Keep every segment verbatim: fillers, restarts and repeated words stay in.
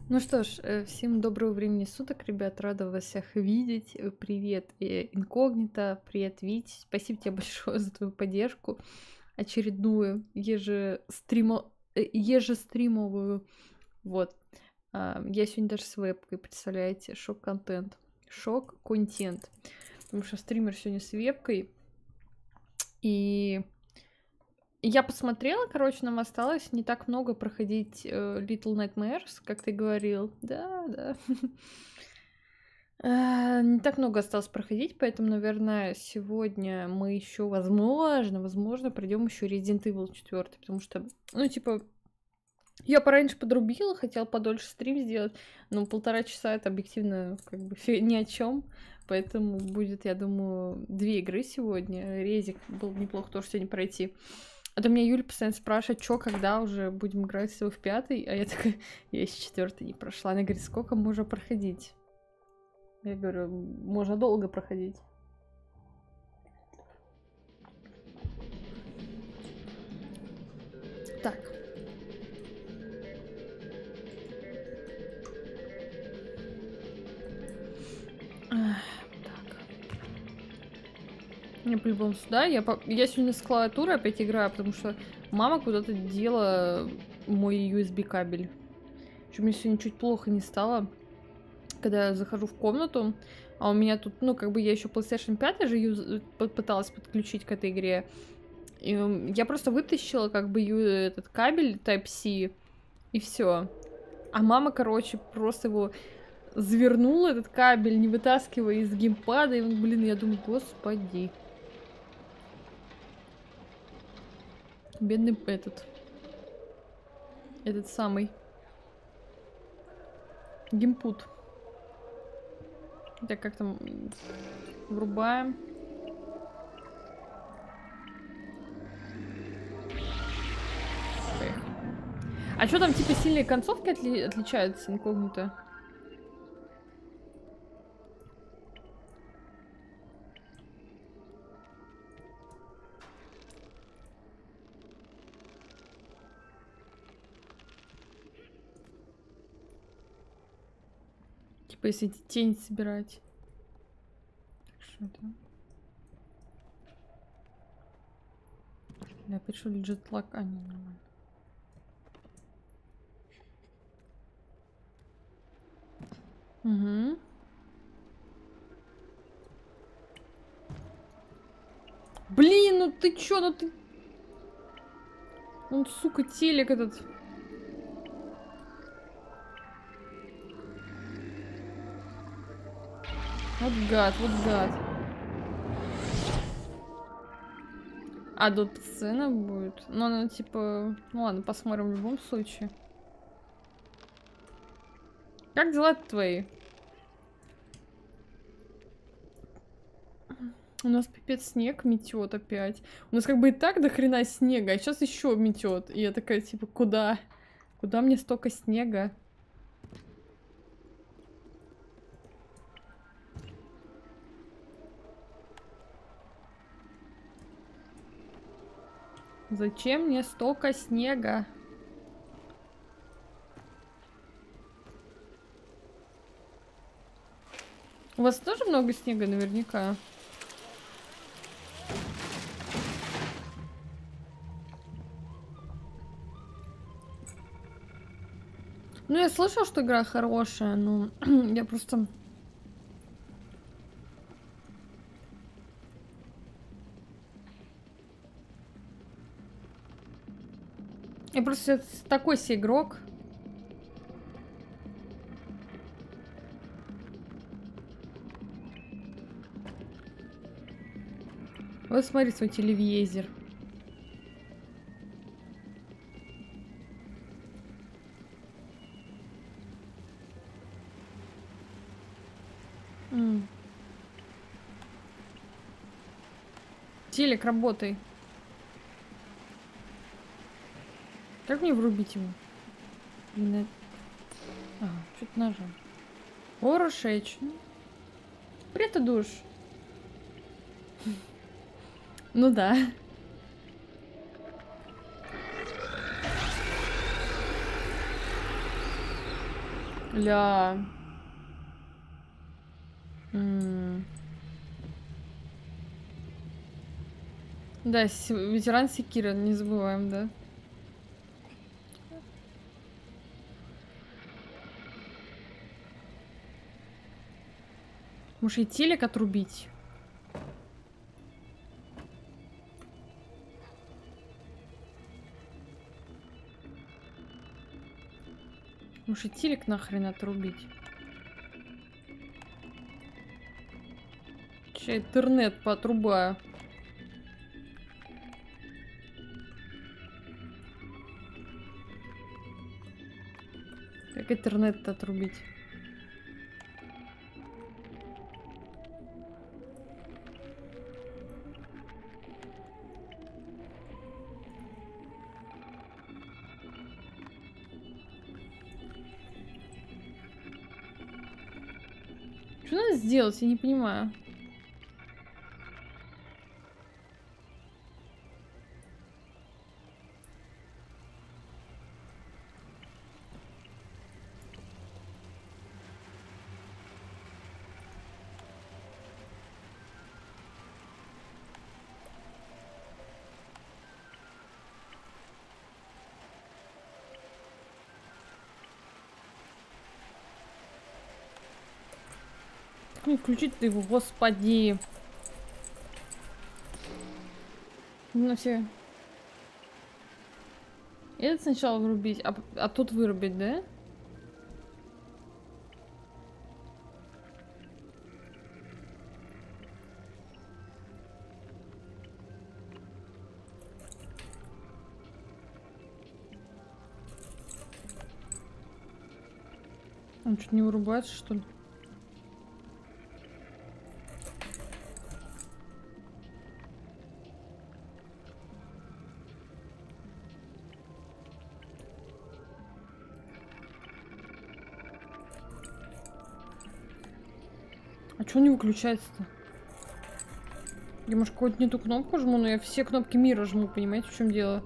Ну что ж, э, всем доброго времени суток, ребят. Рада вас всех видеть. Э, Привет, э, инкогнито. Привет, Вить. Спасибо тебе большое за твою поддержку. Очередную ежестримо... э, ежестримовую. Вот. А, Я сегодня даже с вебкой, представляете? Шок-контент. Шок-контент. Потому что стример сегодня с вебкой. И я посмотрела, короче, нам осталось не так много проходить э, Little Nightmares, как ты говорил. Да, да. Э, Не так много осталось проходить, поэтому, наверное, сегодня мы еще, возможно, возможно, пройдем еще Resident Evil четыре, потому что, ну, типа, я пораньше подрубила, хотела подольше стрим сделать, но полтора часа это объективно как бы фи- ни о чем. Поэтому будет, я думаю, две игры сегодня. Резик был бы неплохо тоже сегодня пройти. А то меня Юля постоянно спрашивает, что, когда уже будем играть с в пятый, а я такая, я еще четвертый не прошла. Она говорит, сколько можно проходить? Я говорю, можно долго проходить. Так. Ах, так. Я по-любому сюда. Я, по... я сегодня с клавиатурой опять играю, потому что мама куда-то дела мой ю эс би кабель. Что мне сегодня чуть плохо не стало, когда я захожу в комнату, а у меня тут, ну, как бы я еще PlayStation пять же юз... пыталась подключить к этой игре. И я просто вытащила как бы ю... этот кабель Type-C, и все. А мама, короче, просто его завернула, этот кабель, не вытаскивая из геймпада, и он, блин, я думаю, господи. Бедный этот. Этот самый. Геймпут. Так, как там? Врубаем. Поехали. А что там, типа, сильные концовки отли отличаются инкогнито? Типа, если тень собирать. Что это? Я пишу джетлаг, а не нормально. Угу. Блин, ну ты чё, ну ты... Он, сука, телек этот. Вот гад, вот гад. А тут сцена будет? Ну, она типа... Ну ладно, посмотрим в любом случае. Как дела твои? У нас пипец снег метет опять. У нас как бы и так до хрена снега, а сейчас еще метет. И я такая, типа, куда? Куда мне столько снега? Зачем мне столько снега? У вас тоже много снега наверняка? Ну, я слышала, что игра хорошая, но я просто... Я просто такой себе игрок. Вот смотри свой телевизор. М. Телек, работай. Как мне врубить его? Блин, а, что-то нажал. Хорошечно. Привет, душ. Ну да. Ля. М. Да, с- ветеран Секира, не забываем, да. Может, и телек отрубить? Может, и телек нахрен отрубить? Че, интернет поотрубаю. Как интернет-то отрубить? Что надо сделать? Я не понимаю. Как мне включить-то его, господи. Ну все. Этот сначала вырубить, а, а тут вырубить, да? Он что-то не вырубается, что ли? А что не выключается-то? Я, может, какую-то не ту кнопку жму, но я все кнопки мира жму, понимаете, в чем дело?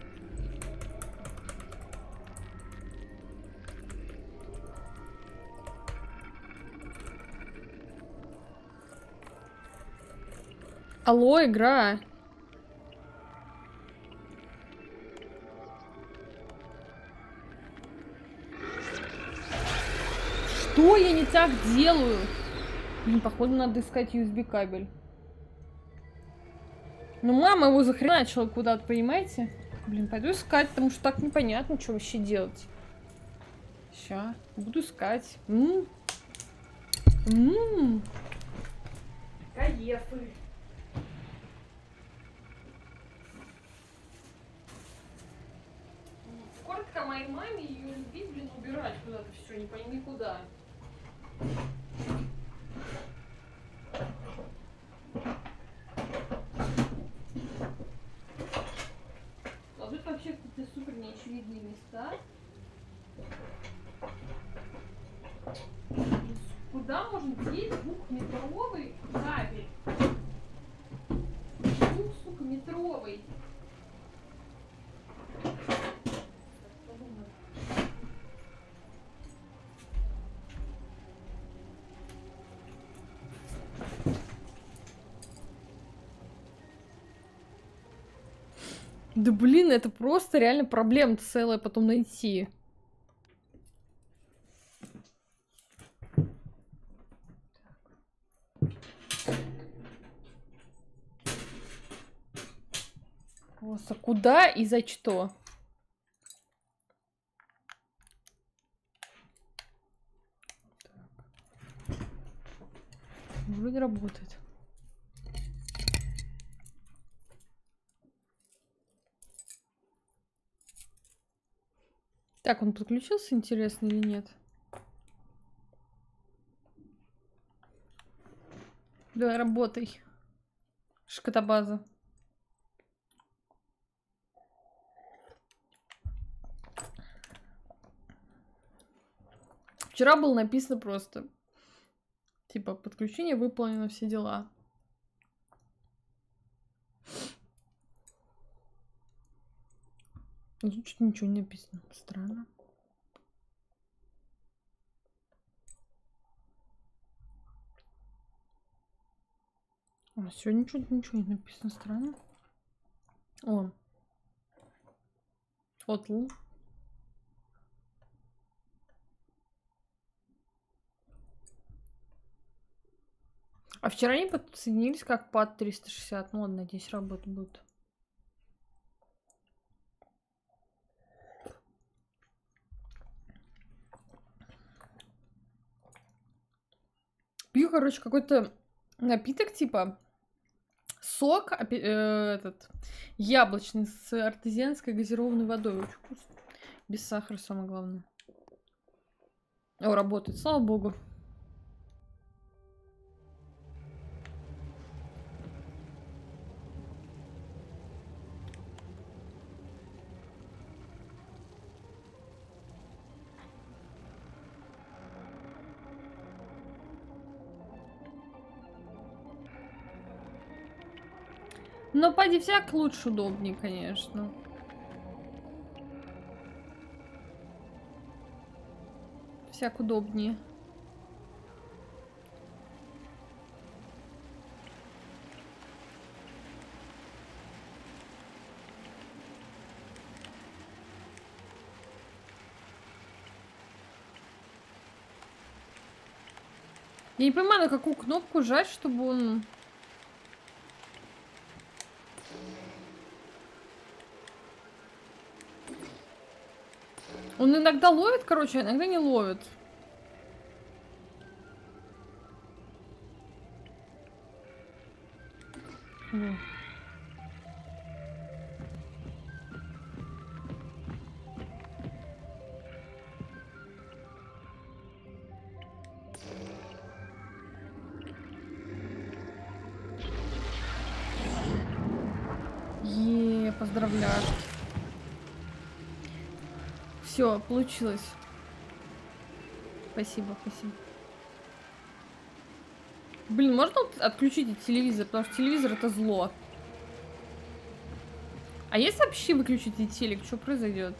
Алло, игра! Что я не так делаю? Блин, походу надо искать ю эс би кабель. Ну, мама его захреначила куда-то, понимаете? Блин, пойду искать, потому что так непонятно, что вообще делать. Ща, буду искать. М -м -м. Кайфы. Коротко моей маме ее любить, блин, убирать куда-то все, не пойми куда. А тут вообще какие-то супер неочевидные места. Куда можно деть двухметровый кабель? Двух, сука, метровый. Да блин, это просто реально проблема целая потом найти. Просто куда и за что? Вроде работает. Так, он подключился, интересно, или нет? Да, работай. Шкатобаза. Вчера было написано просто. Типа, подключение выполнено, все дела. Но тут что-то ничего не написано. Странно. А, сегодня что-то ничего не написано, странно. О. Отл. А вчера они подсоединились как пад триста шестьдесят. Ну ладно, надеюсь, работа будет. Пью, короче, какой-то напиток типа сок э, этот яблочный с артезианской газированной водой. Очень вкусно. Без сахара, самое главное. О, работает, слава богу. Но поди всяк лучше, удобнее, конечно. Всяк удобнее. Я не понимаю, на какую кнопку жать, чтобы он... Он иногда ловит, короче, а иногда не ловит. Во. Е, поздравляю. Все, получилось. Спасибо, спасибо. Блин, можно отключить телевизор? Потому что телевизор это зло. А если вообще выключить телек, что произойдет?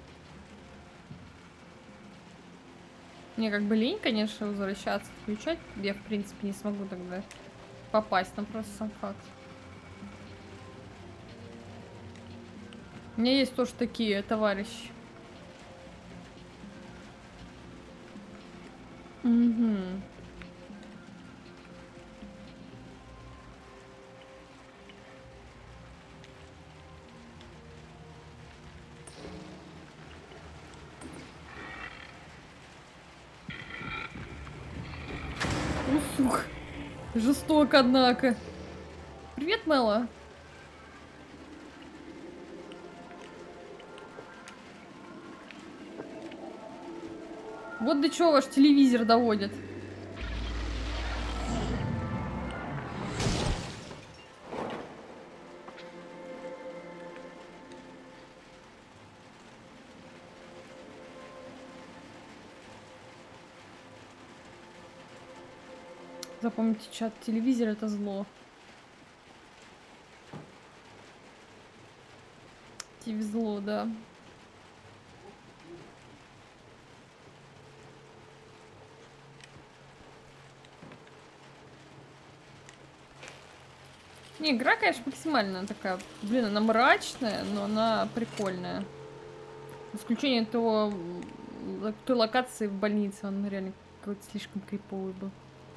Мне как бы лень, конечно, возвращаться, включать. Я, в принципе, не смогу тогда попасть, там просто сам факт. У меня есть тоже такие товарищи. Угу. Ух, жестоко, однако. Привет, Мэла. Вот до чего ваш телевизор доводит. Запомните, чат, телевизор это зло. Тебе зло, да. Не, игра, конечно, максимально такая, блин, она мрачная, но она прикольная. Исключение того, той локации в больнице, он реально какой-то слишком криповый был.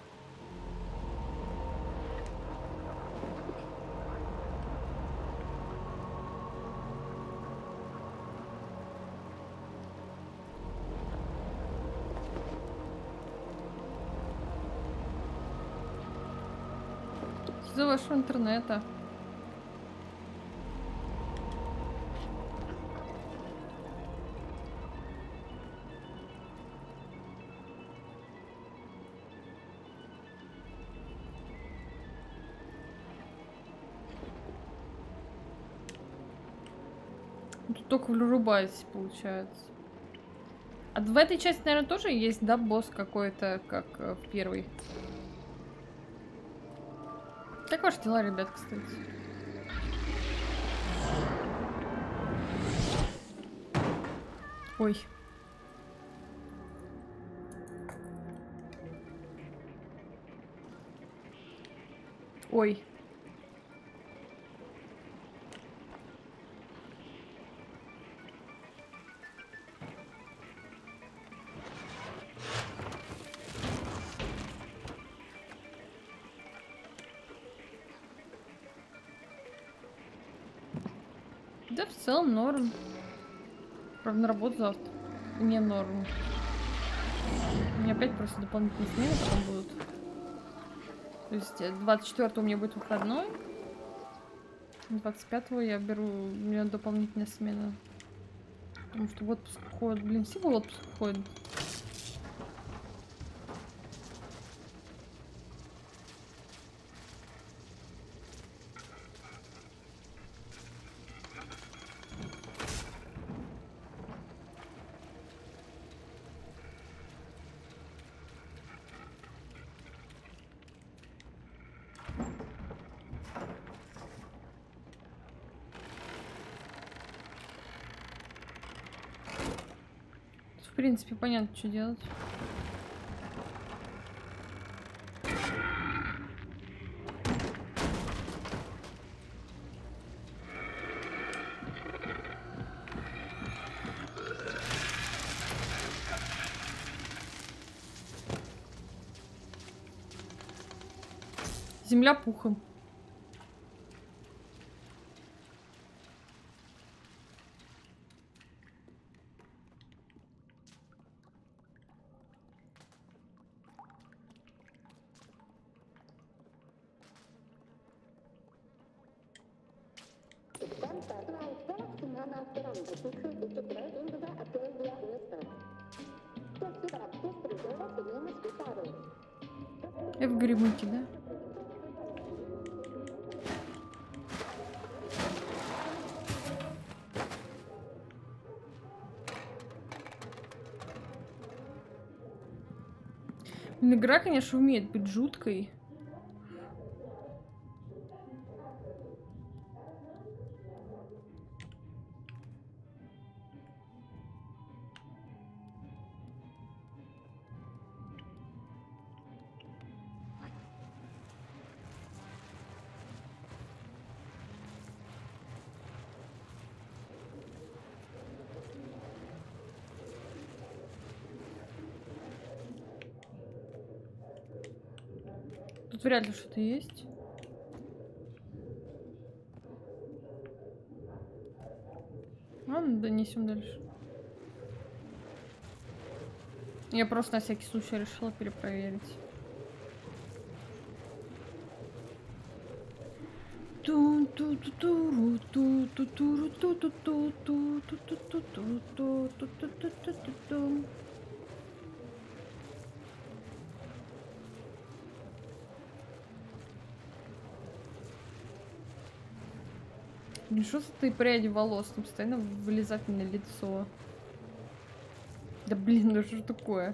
Из-за вашего интернета. Тут только врубаетесь, получается. А в этой части, наверное, тоже есть, да, босс какой-то, как э, в первой. Как ваши дела, ребят, кстати? Ой. Ой. Да, в целом норм. Правда, на работу завтра. Не норм. У меня опять просто дополнительные смены потом будут. То есть двадцать четвёртого у меня будет выходной. двадцать пятого я беру, у меня дополнительная смена. Потому что в отпуск ходят. Блин, все в отпуск ходят. В принципе, понятно, что делать. Земля пухом. Я в гремыке, да? Игра, конечно, умеет быть жуткой. Тут вряд ли что-то есть. Ладно, донесем дальше. Я просто на всякий случай решила перепроверить. Блин, что за ты пряди волос там постоянно вылезать мне на лицо? Да блин, ну что такое?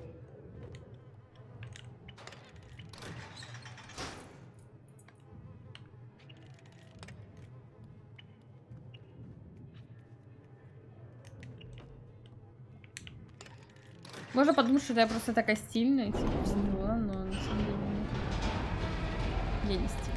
Можно подумать, что я просто такая стильная, типа, взяла, но на самом деле нет. Я не стильная.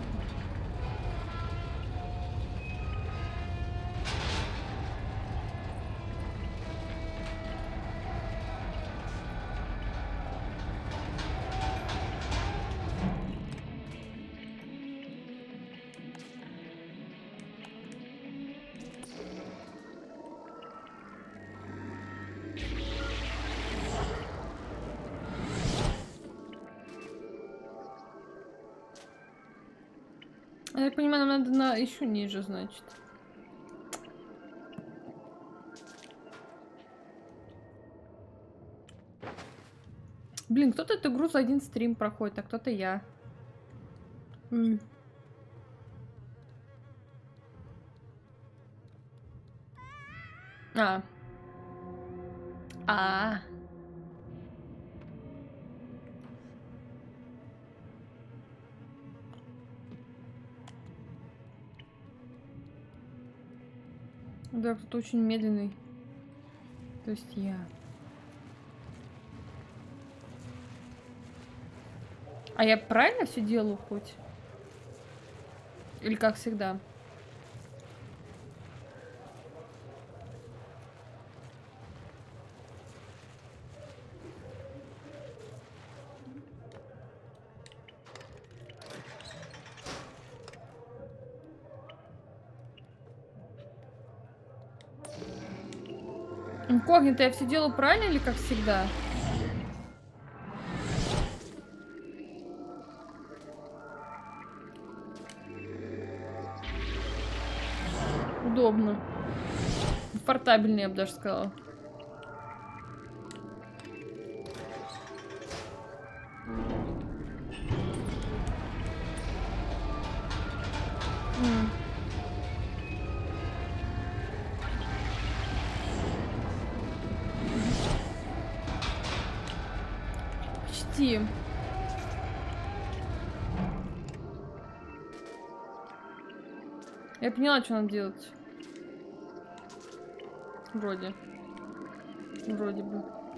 Я так понимаю, нам надо на еще ниже, значит. Блин, кто-то эту игру за один стрим проходит, а кто-то я. М. А. А. Да, кто-то очень медленный. То есть я. А я правильно все делаю хоть? Или как всегда? Инкогнито, я все делаю правильно или как всегда? Удобно. Комфортабельнее, я бы даже сказала. М. Почти. Я поняла, что надо делать. Вроде. Вроде бы.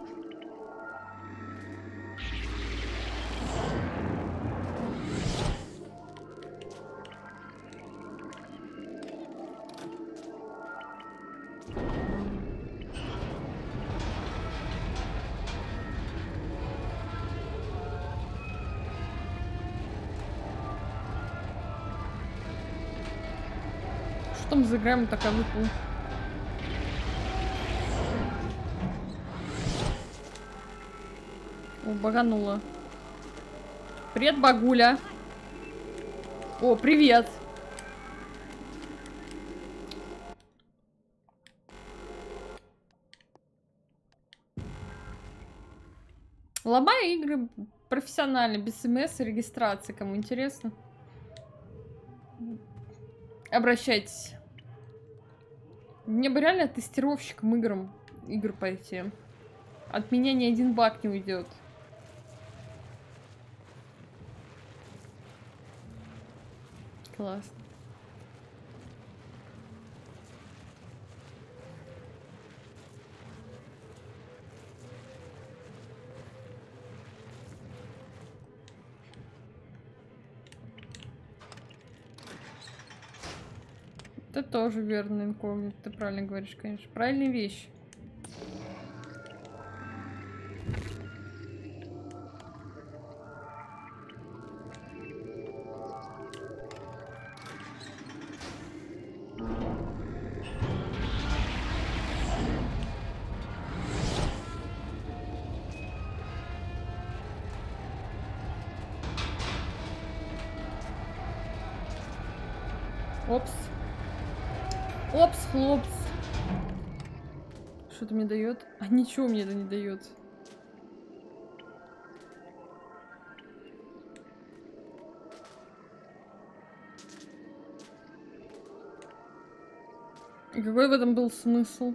Что там за игра такая выпала? О, баганула. Привет, Багуля. О, привет. Ломаю игры профессионально, без смс и регистрации. Кому интересно, обращайтесь. Мне бы реально тестировщиком играм, игр пойти. От меня ни один баг не уйдет. Классно. Это тоже верно, инкогнито. Ты правильно говоришь, конечно. Правильные вещи. Опс. Опс, хлопс. Что-то мне дает? А ничего мне это не дает. И какой в этом был смысл?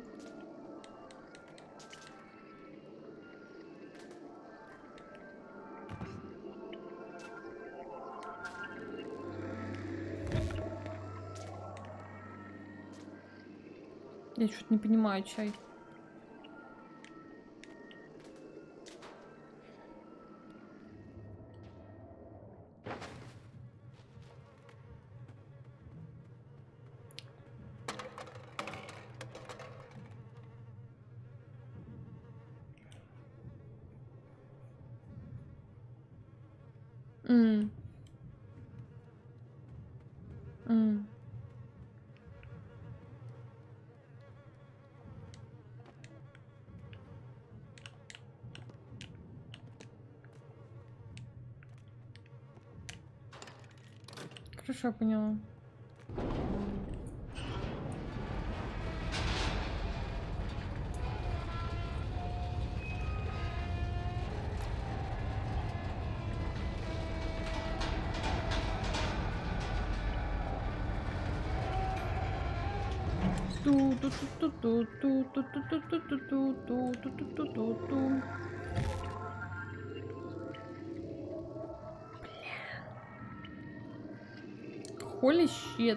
Я что-то не понимаю, чай. М. М. Хорошо, я поняла. Ту-ту-ту-ту-ту-ту-ту-ту-ту-ту-ту-ту-ту-ту-ту-ту. Holy shit.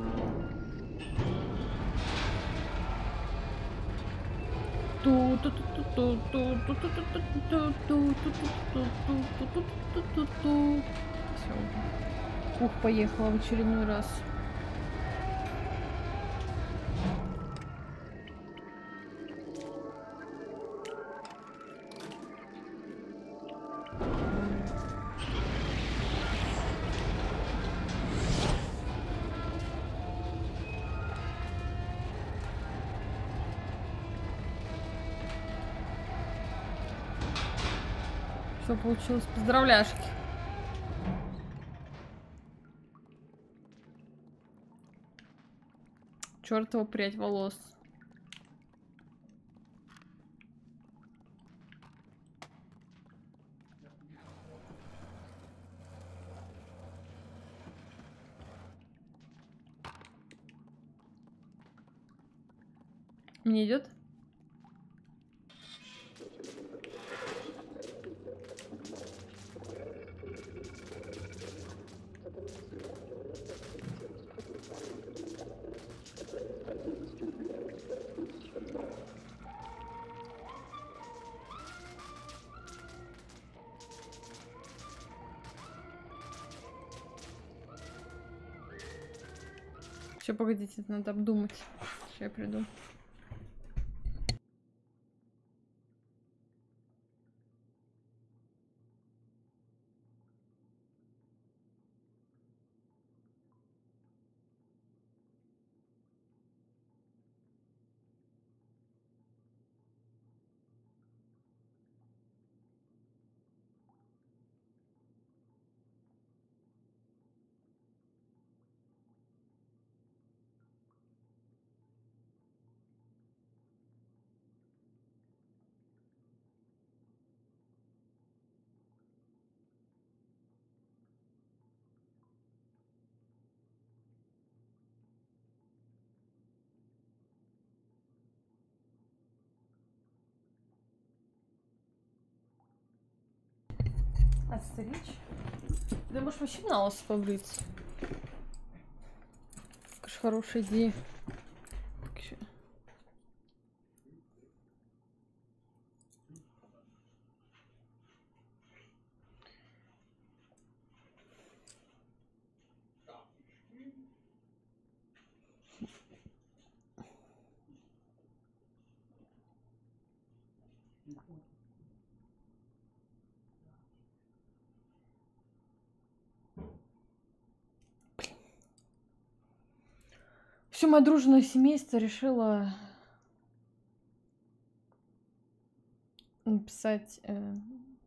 Ту-ту-ту. Ух, поехала в очередной раз. Все получилось. Поздравляшки. Чёртова прядь волос. Мне идет? Сейчас, погодите, это надо обдумать. Сейчас я приду. Отстричь? Да можешь вообще на лос побриться. Какая хорошая идея. Все мое дружное семейство решило написать э...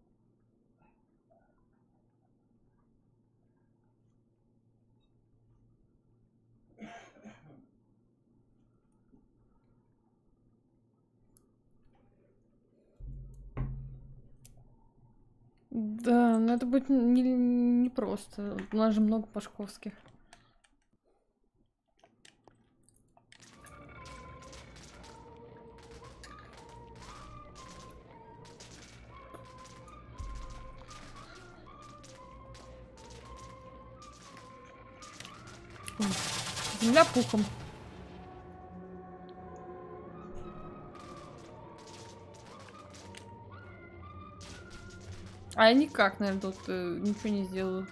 Да, но это будет не, не просто. У нас же много пашковских. Земля пухом. А я никак, наверное, тут э, ничего не сделаю.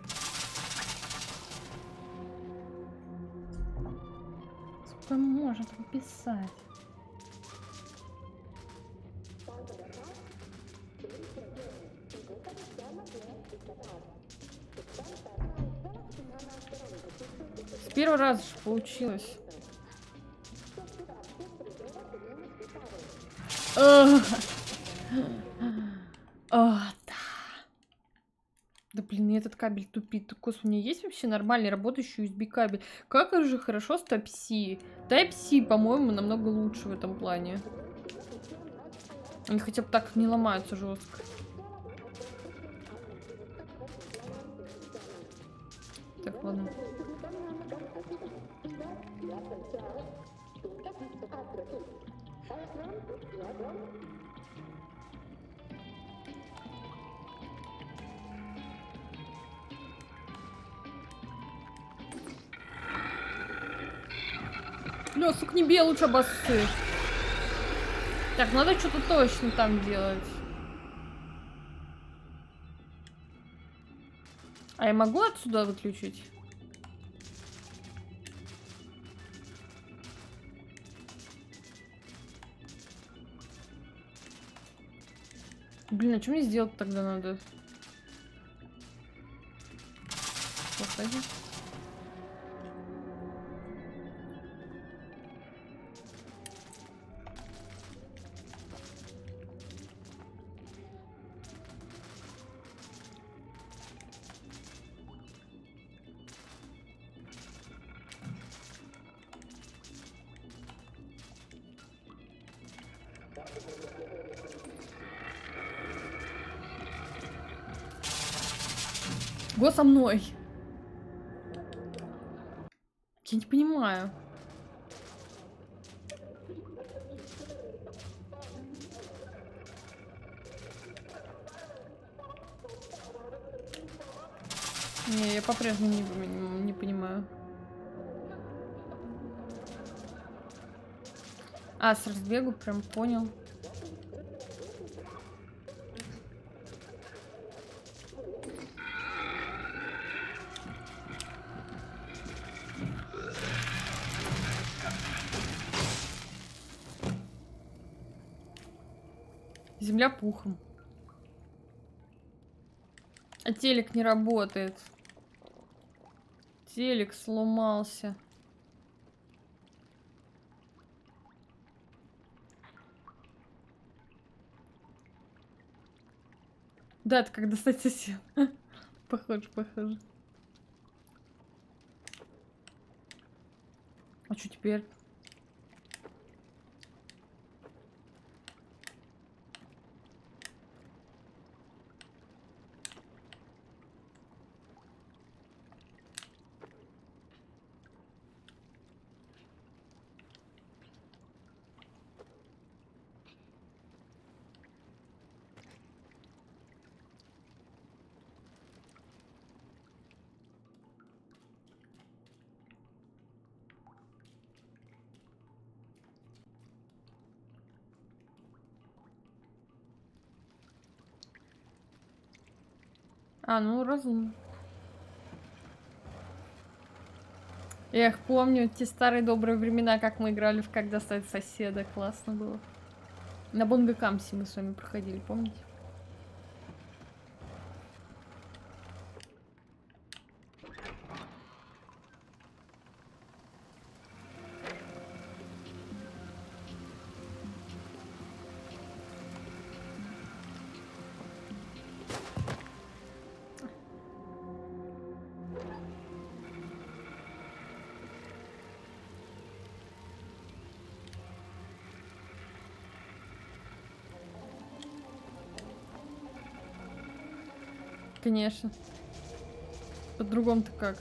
Сколько можно там писать? С первого раза же получилось. Ох. О, да. Да блин, этот кабель тупит. Господи, у меня есть вообще нормальный работающий ю эс би кабель? Как же хорошо с Type-C. Type-C, по-моему, намного лучше в этом плане. Они хотя бы так не ломаются жестко. Так, ладно. Бля, сука, не бей, лучше обоссы. Так, надо что-то точно там делать. А я могу отсюда выключить? Блин, а что мне сделать тогда надо? Посадить. Го со мной. Я не понимаю. Не, я по-прежнему не, не, не понимаю. А, с разбегу прям понял. Земля пухом. А телек не работает. Телек сломался. Да, это как достать сосед. Похоже, похоже. А что теперь? А, ну разумно. Эх, помню те старые добрые времена, как мы играли в «Как достать соседа». Классно было. На Бонго Камсе мы с вами проходили, помните? Конечно. По-другому-то как?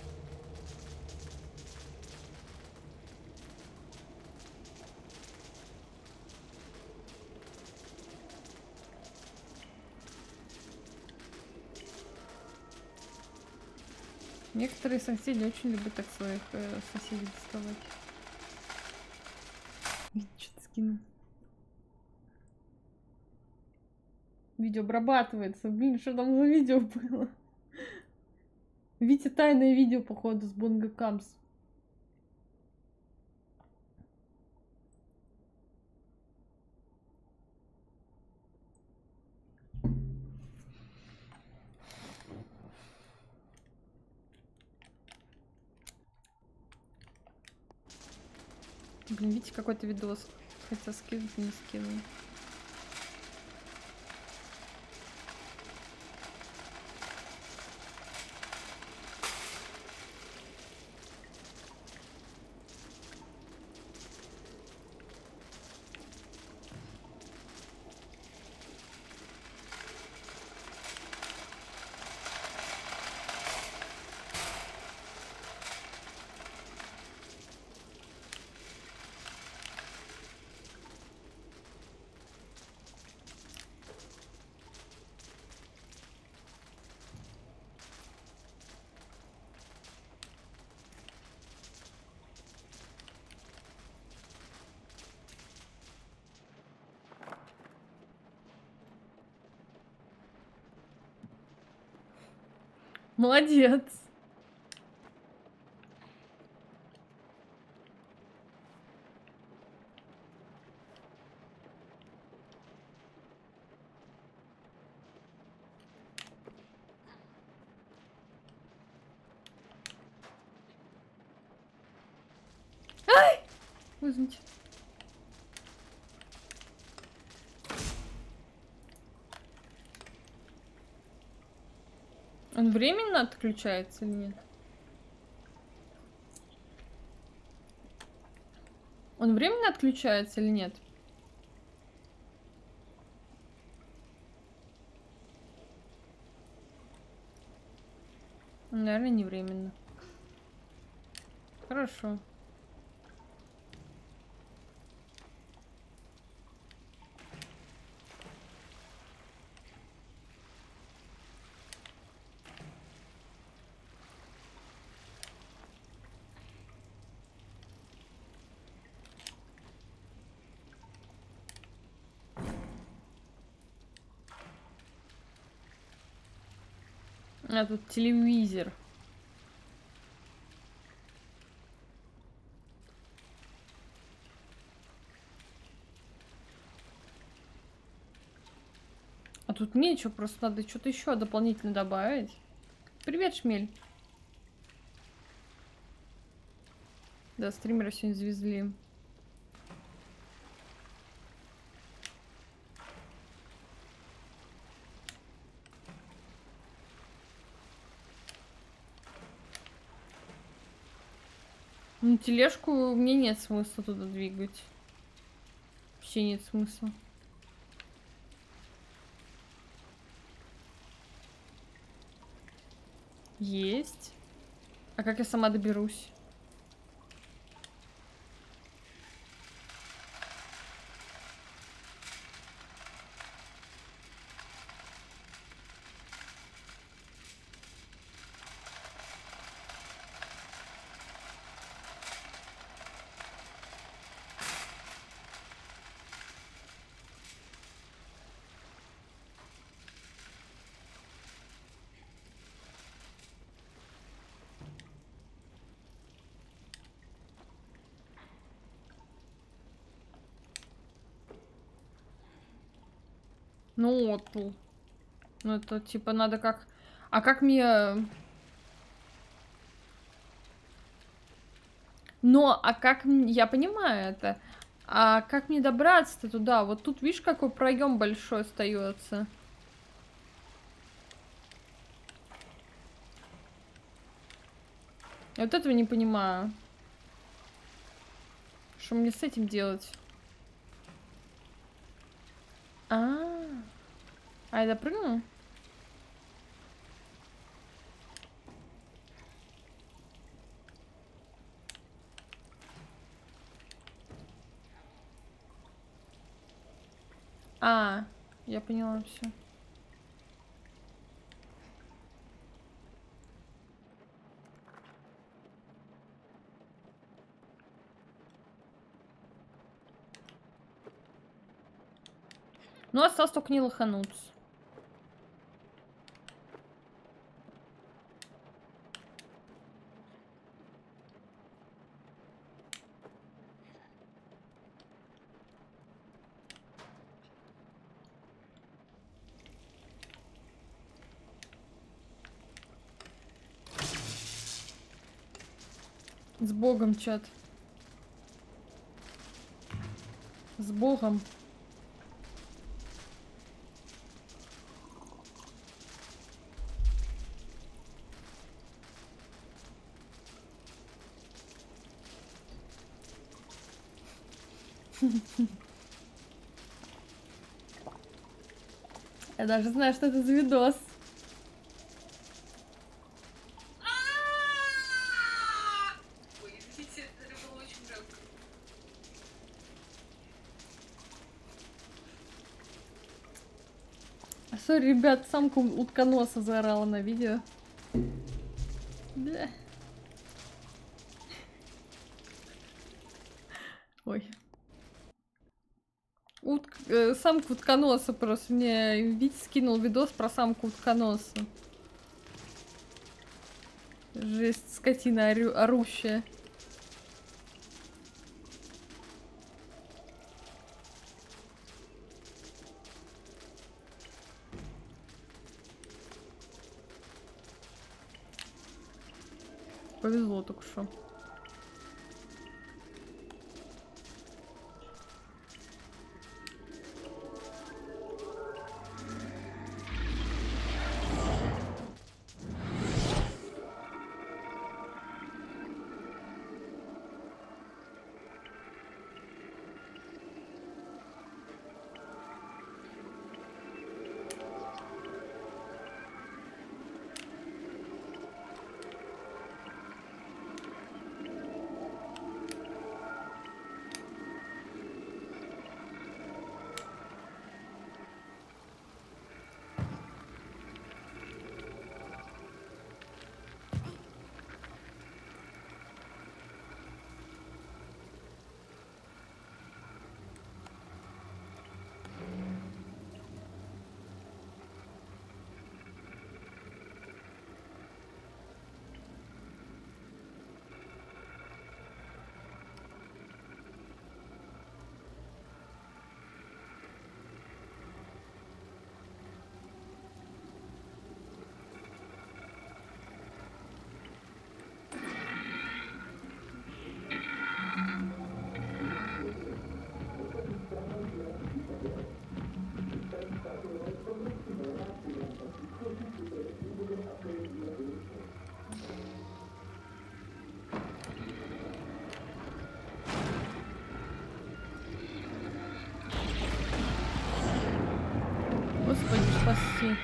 Некоторые соседи очень любят так своих э, соседей доставать. Что-то скину. Видео обрабатывается. Блин, что там за видео было? Витя, тайное видео, походу, с Бонго Камс. Блин, видите, какой-то видос. Хотя скинуть, не скину. Молодец. Ай! Извините. Он временно отключается или нет? Он временно отключается или нет? Наверное, не временно. Хорошо. А тут телевизор. А тут нечего, просто надо что-то еще дополнительно добавить. Привет, Шмель. Да, стримера сегодня завезли. Ну, тележку мне нет смысла туда двигать. Вообще нет смысла. Есть. А как я сама доберусь? Ну, отпул. Ну, это типа надо как... А как мне... Но, а как... м- Я понимаю это. А как мне добраться-то туда? Вот тут, видишь, какой проем большой остается. Я вот этого не понимаю. Что мне с этим делать? А, -а, -а. а я допрыгну? А, я поняла все. Ну, осталось только не лохануться. С Богом, чат. С Богом. Я даже знаю, что это за видос. Ой, извините, это было очень громко. Сори, ребят, самка утконоса заорала на видео. Да. Ой. Утка, э, самку утконоса просто. Мне Витя скинул видос про самку утконоса. Жесть, скотина ору орущая. Повезло только что. Господи, спаси.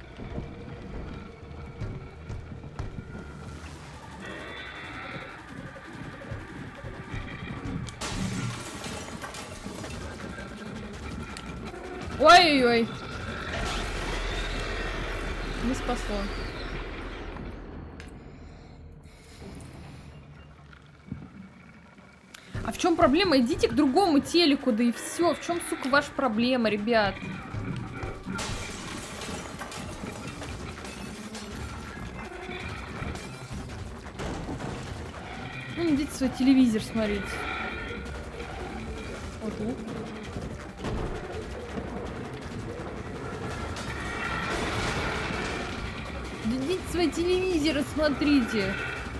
Ой-ой-ой. Не спасло. А в чем проблема? Идите к другому телеку, да и все. В чем, сука, ваша проблема, ребят? Ну, идите свой телевизор смотреть. Вот лук. Идите свой телевизор и смотрите.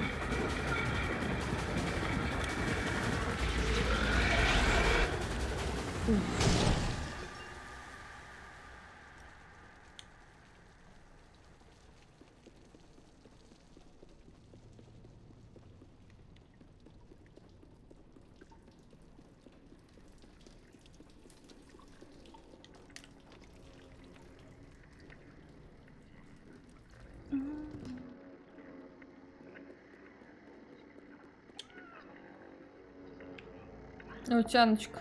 О, Тяночка.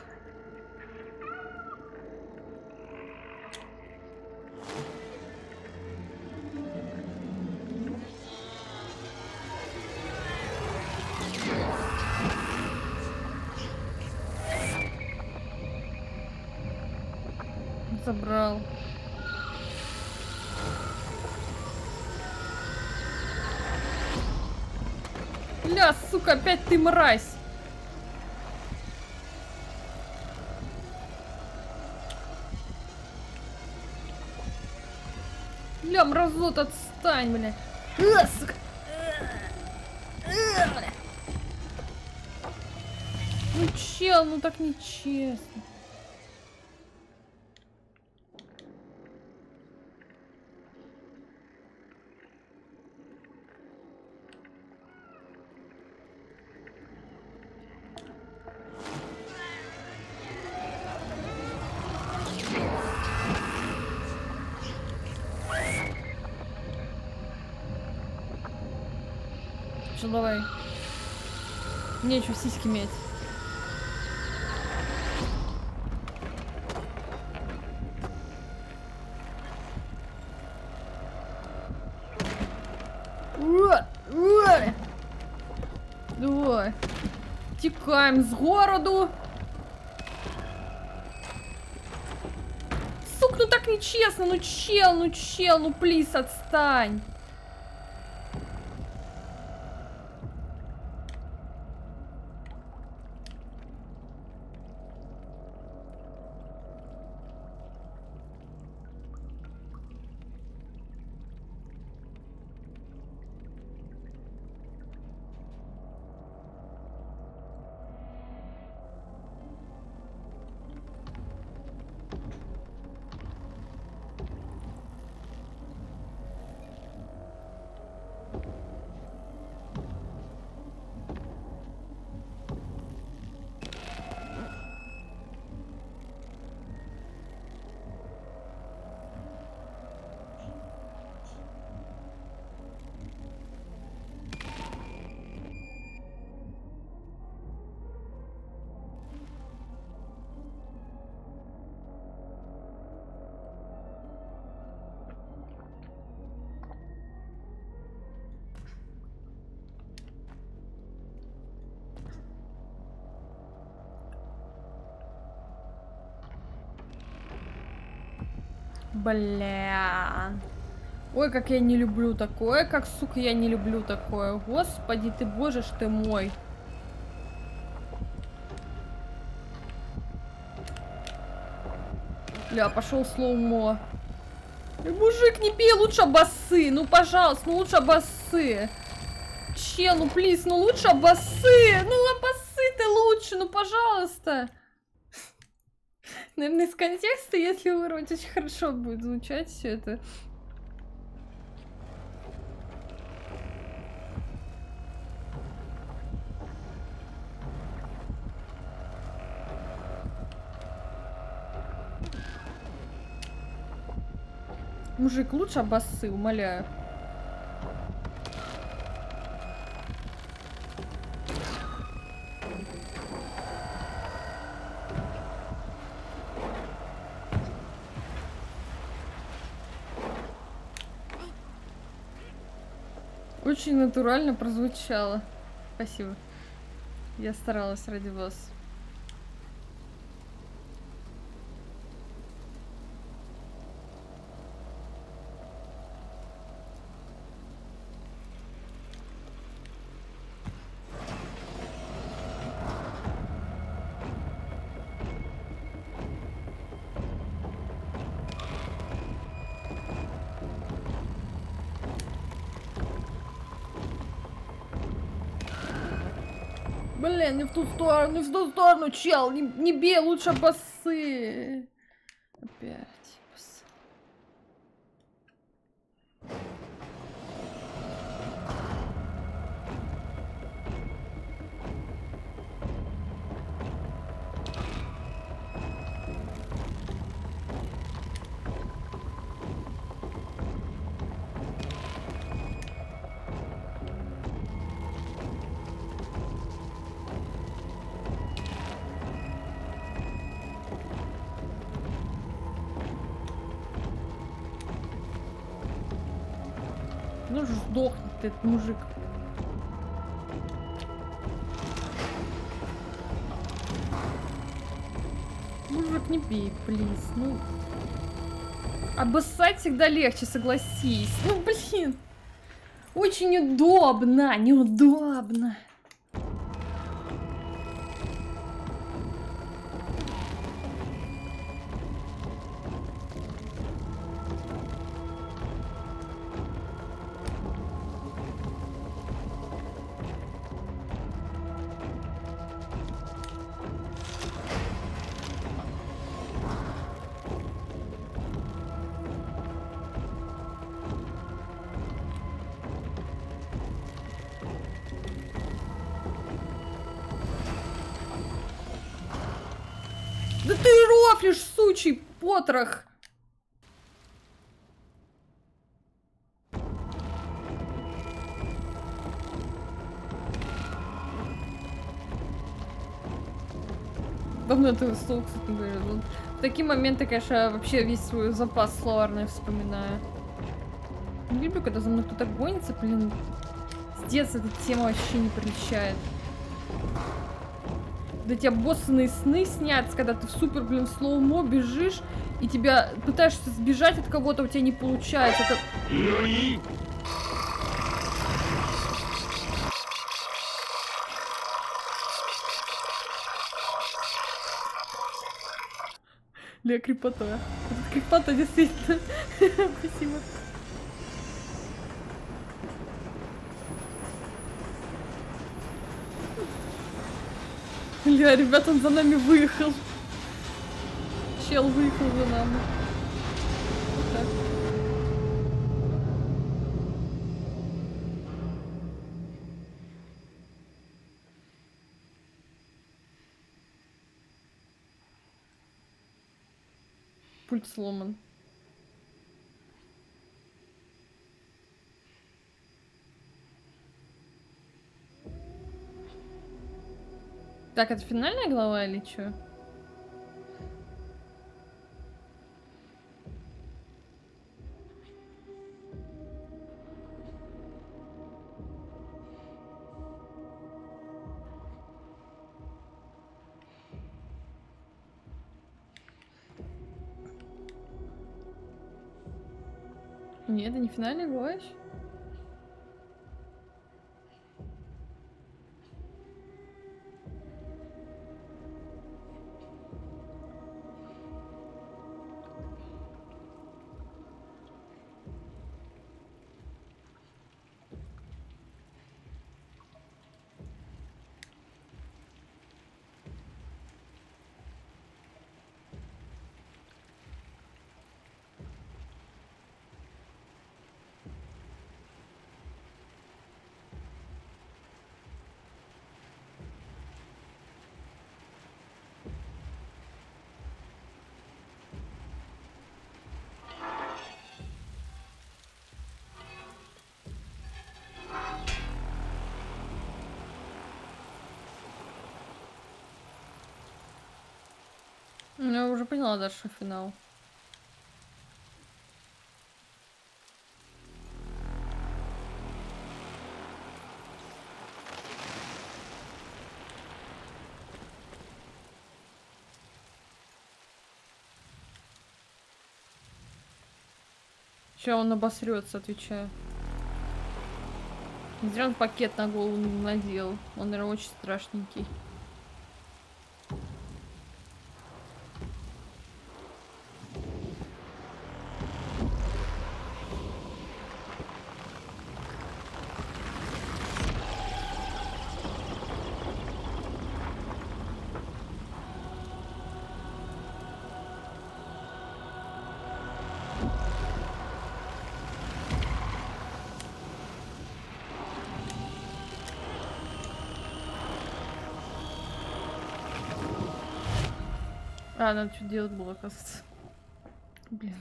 Забрал. Ля, сука, опять ты мразь. Ля, мразот, отстань, бля. А, сука. А, бля. Ну, чел, ну так нечестно. Давай. Нечего сиськи мять. Давай. Текаем с городу. Сука, ну так нечестно. Ну чел, ну чел, ну плиз, отстань. Бля. Ой, как я не люблю такое, как, сука, я не люблю такое. Господи ты, боже ж ты мой. Бля, пошел слоумо. Эй, мужик, не бей, лучше обосы. Ну, пожалуйста, ну лучше обосы. Чел, ну плиз, ну лучше обосы. Ну, обосы ты лучше, ну, пожалуйста. Наверное, из контекста, если вырвать, очень хорошо будет звучать все это. Мужик, лучше обосы, умоляю. Очень натурально прозвучало. Спасибо. Я старалась ради вас. Блин, не в ту сторону, не в ту сторону, чел, не, не бей, лучше басы. Опять басы. Ну же сдохнет этот мужик. Мужик, не бей, плиз, ну. Обоссать всегда легче, согласись. Ну, блин. Очень удобно, неудобно. Да ты рофлишь, сучий потрох! Давно этого слова, кстати, не говорю. Вот в такие моменты, конечно, вообще весь свой запас словарный вспоминаю. Не люблю, когда за мной кто-то гонится, блин. С детства эта тема вообще не приличает. Да тебя боссаные сны снятся, когда ты в супер, блин, слоумо бежишь, и тебя пытаешься сбежать от кого-то, у тебя не получается. Это... Ля, крепота. Это крепота, действительно. Спасибо. Ля, ребят, он за нами выехал. Чел выехал за нами. Вот так. Пульт сломан. Так, это финальная глава или чё? Нет, это не финальный гвоздь. Ну, я уже поняла дальше финал. Сейчас он обосрется, отвечаю. Не зря он пакет на голову надел. Он, наверное, очень страшненький. А, надо что делать было, оказывается. Блин.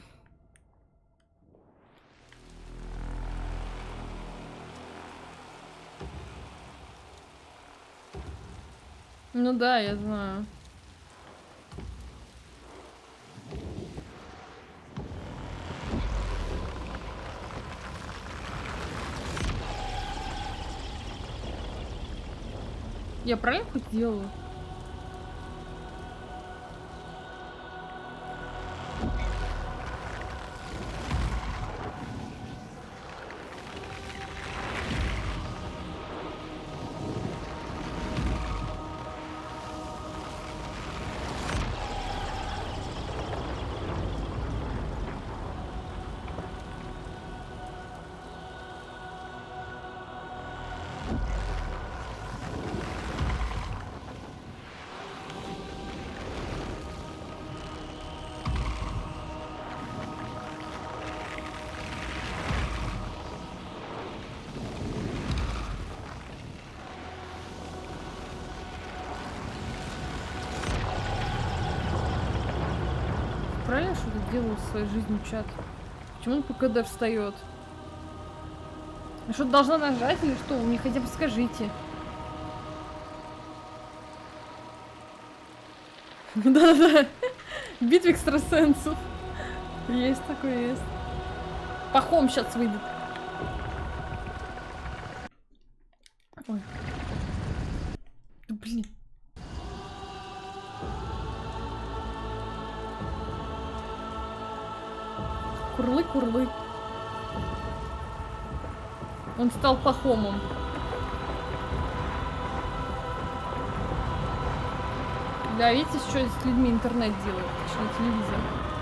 Ну да, я знаю. Я правильно хоть делаю? Правильно что-то делаю в своей жизни, чат? Почему он по КД встает? Я что-то должна нажать или что? Вы мне хотя бы скажите. Да-да-да. Битва экстрасенсов. Есть такое, есть. Пахом сейчас выйдет. Ой. Да блин. Курлы-курлы. Он стал пахомом. Да, видите, что с людьми интернет делает? Точнее, телевизор.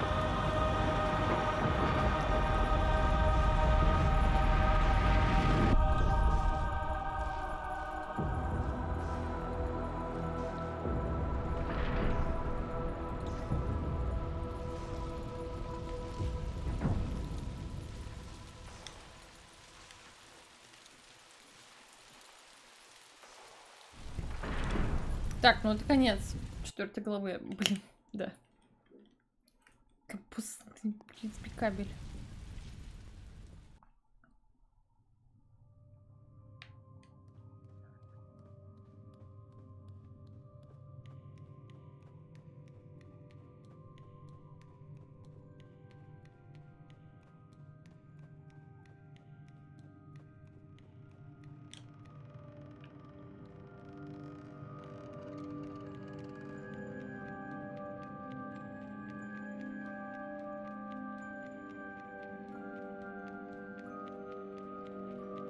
Так, ну это конец четвертой главы. Блин, да. Капустный, в принципе, кабель.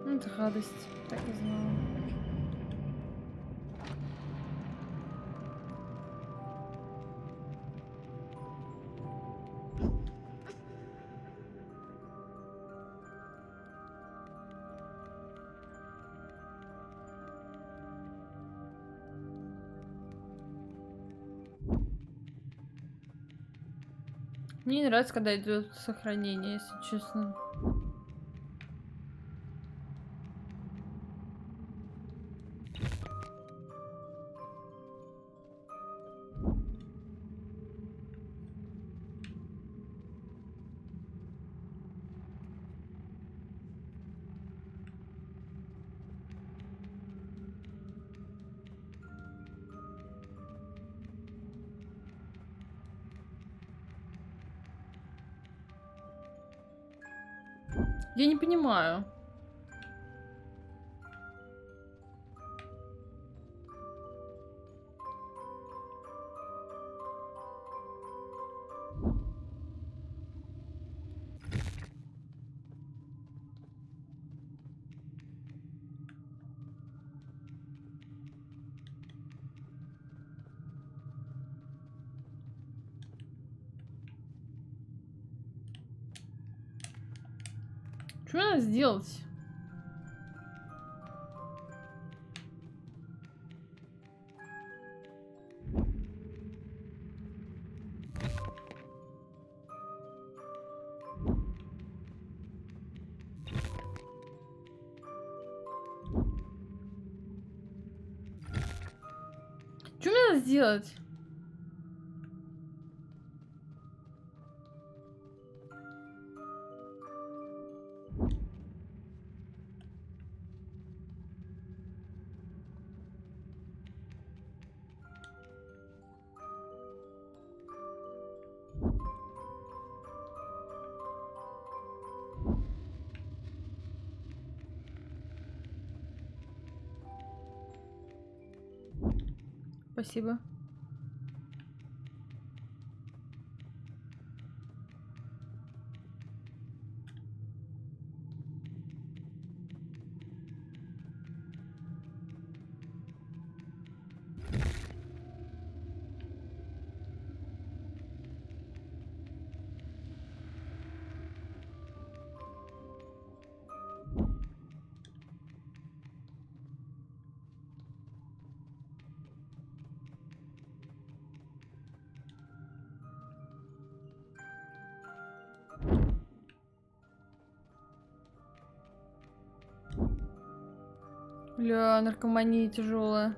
Это гадость, так и знала. Мне не нравится, когда идет сохранение, если честно. Я не понимаю. Что надо сделать? Что мне надо сделать? Спасибо. Бля, наркомания тяжелая.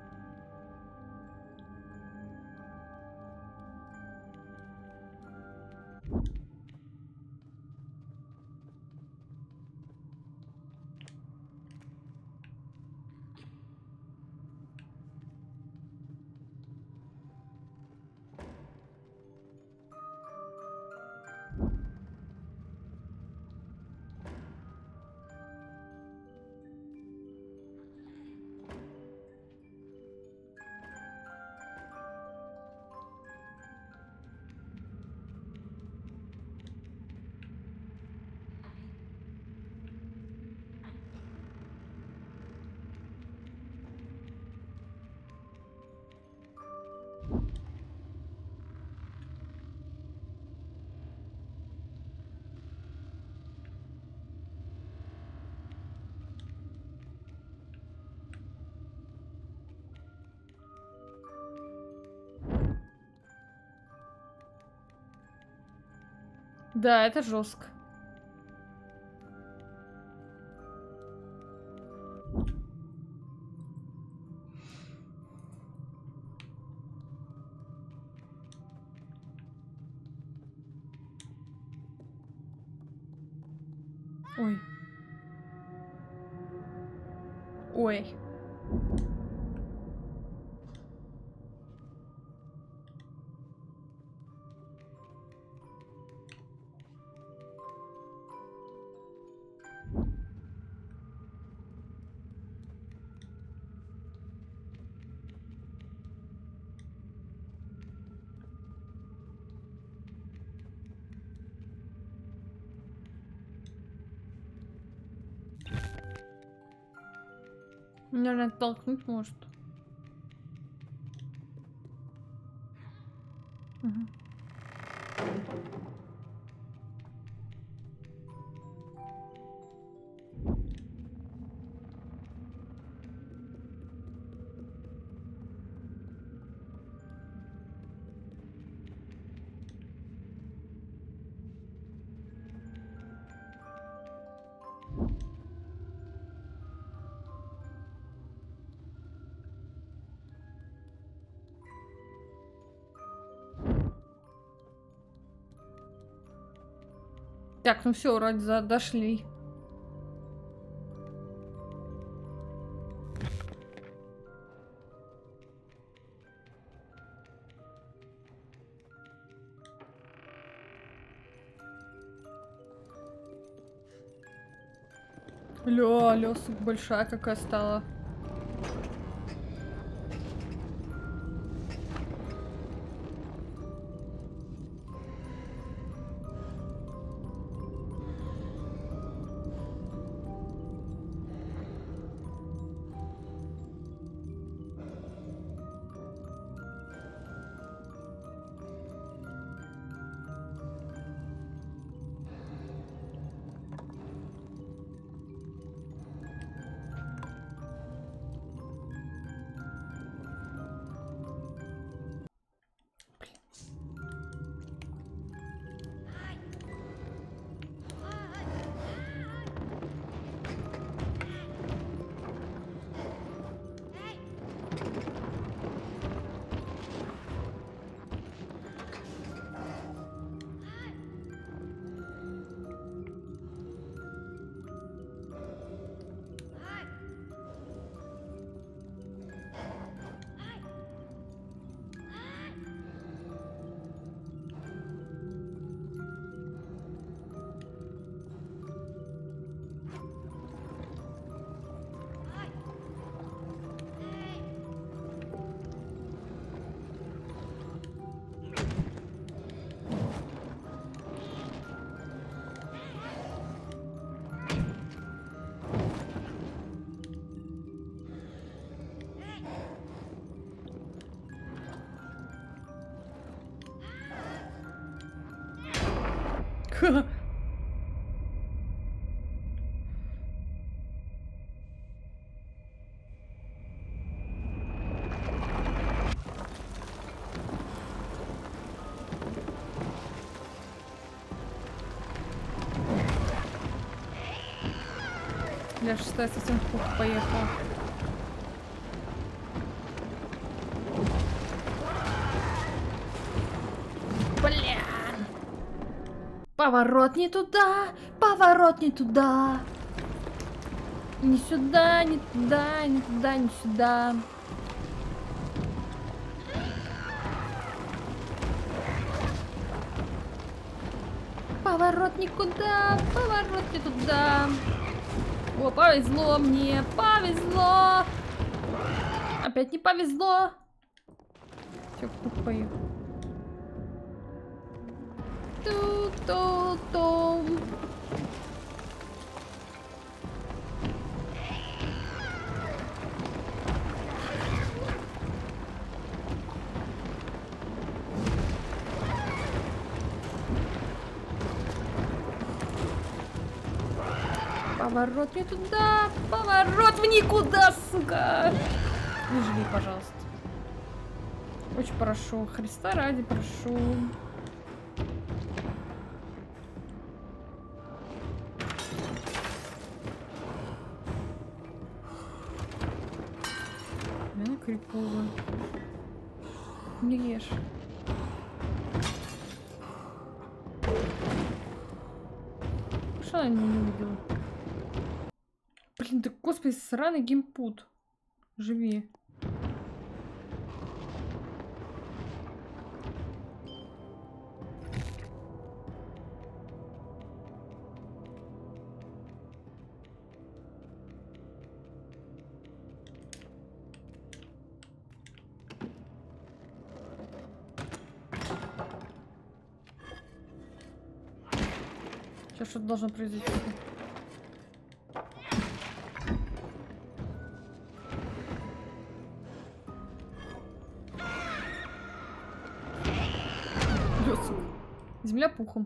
Да, это жестко. Ой. Ой. Наверное, оттолкнуть может. Угу. Так, ну все, вроде за дошли. Ля, лёсок большая какая стала. Бля, шестая совсем плохо поехала. Бля! Поворот не туда, поворот не туда. Не сюда, не туда, не туда, не сюда. Поворот никуда, поворот не туда. О, повезло мне, повезло. Опять не повезло. Все, кто поехал. Ту-ту-ту. Поворот не туда, поворот в никуда, сука. Не жги, пожалуйста. Очень прошу, Христа ради, прошу. Она криповая. Не ешь. Что она не увидела? Блин, да господи, сраный геймпут. Живи. Сейчас что-то должно произойти. Земля пухом.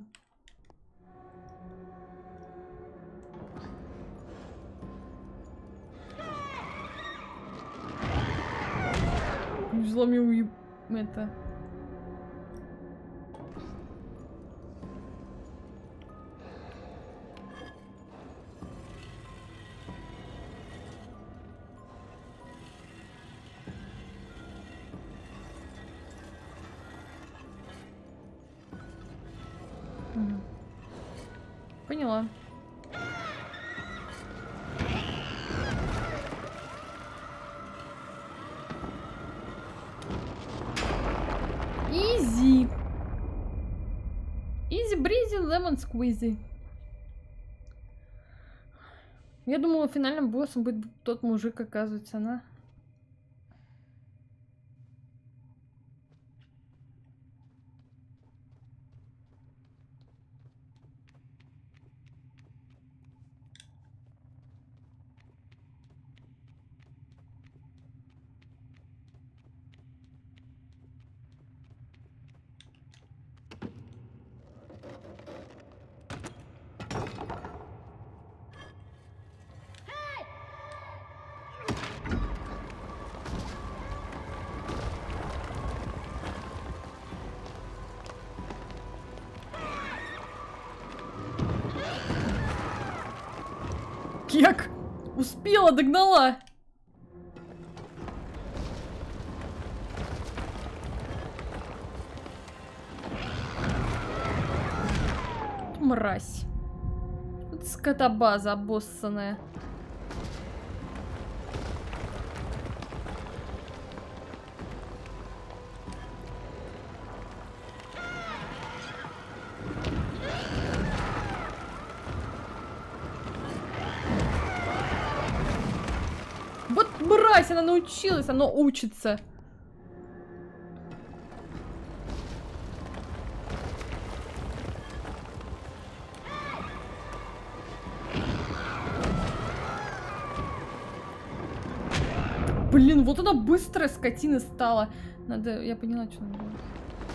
Взломил уеб... это... Угу. Поняла. Изи. Изи-бризи, лемон сквизи. Я думала, финальным боссом будет тот мужик, оказывается, она. Як? Успела, догнала. Мразь. Вот скотобаза обоссанная. Мразь, она научилась, она учится. Блин, вот она быстрая скотина стала. Надо, я поняла, что надо делать.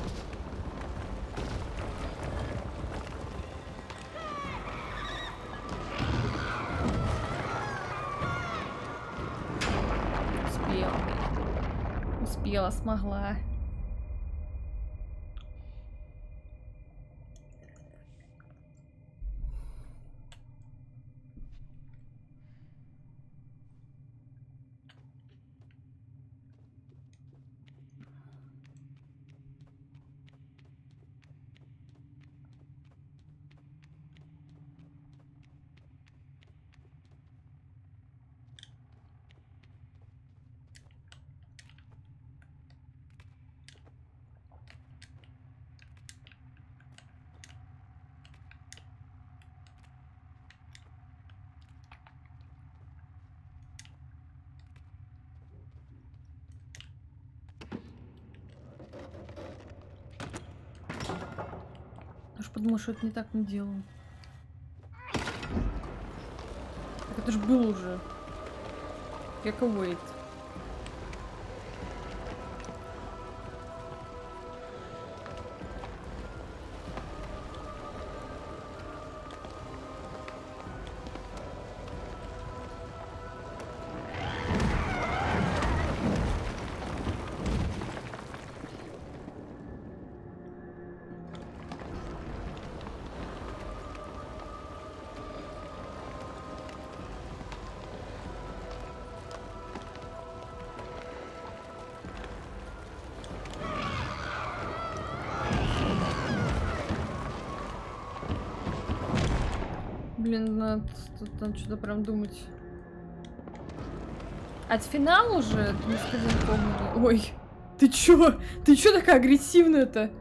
Успела, смогла. Я ж подумала, что это не так не делаю. Так это ж был уже. Как wait. Блин, надо, тут надо что-то прям думать. От финала уже? Ты не сказал, помню. Ой, ты чё? Ты чё такая агрессивная-то?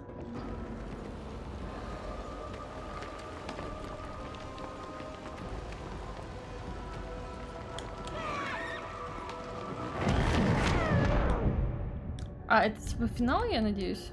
А, это типа финал, я надеюсь?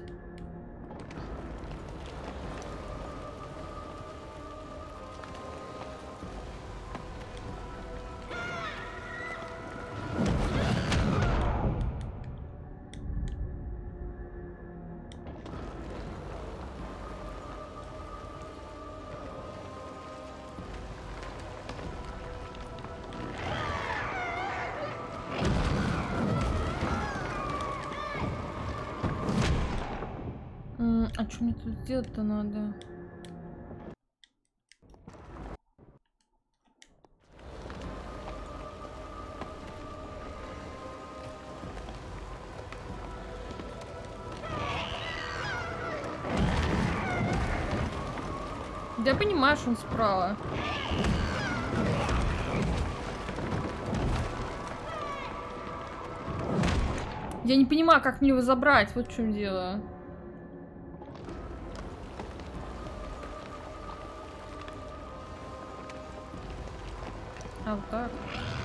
А что мне тут сделать-то надо? Да я понимаю, что он справа. Я не понимаю, как мне его забрать. Вот в чем дело. А вот так.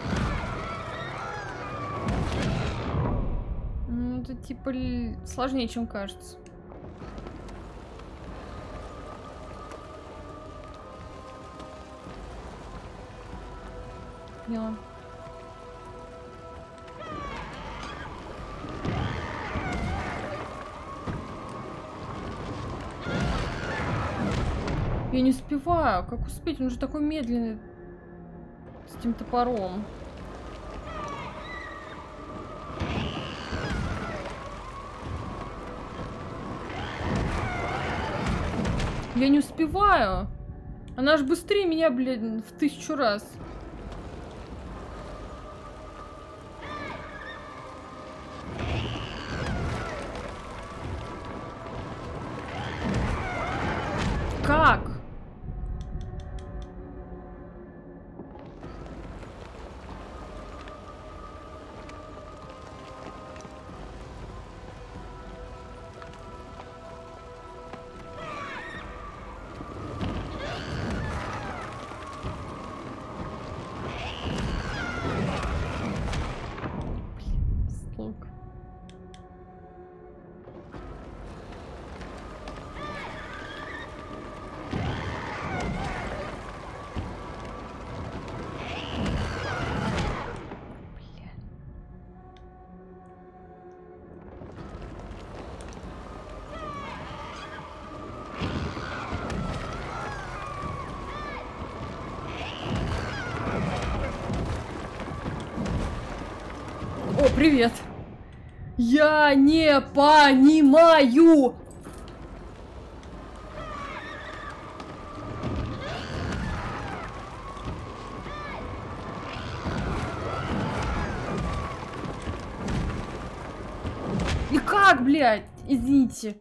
Ну, это типа сложнее, чем кажется. Поняла. Я не успеваю. Как успеть? Он же такой медленный. С этим топором. Я не успеваю. Она аж быстрее меня, блядь, в тысячу раз. Как? Слог. О, привет. Я не понимаю. И как, блядь? Извините.